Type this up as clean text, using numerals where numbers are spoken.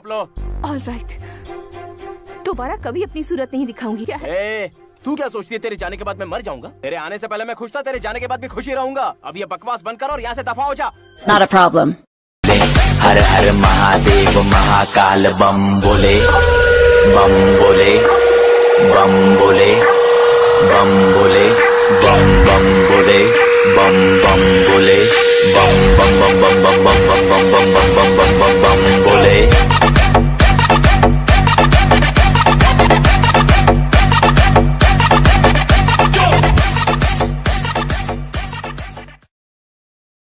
नाप लो। ऑलराइट, दोबारा कभी अपनी सूरत नहीं दिखाऊंगी। क्या है? तू क्या सोचती है तेरे जाने के बाद मैं मर जाऊंगा? तेरे आने से पहले मैं खुश था, तेरे जाने के बाद भी खुश ही रहूंगा। अब ये बकवास बंद कर और यहाँ से दफा हो जा। Not a problem. हर हर महादेव महाकाल बम बोले, बम बोले, बम बोले, बम बोले, बम बम बोले, बम बम बोले, बम बम बम बम बम बम बम बम बम बम बम बम बोले।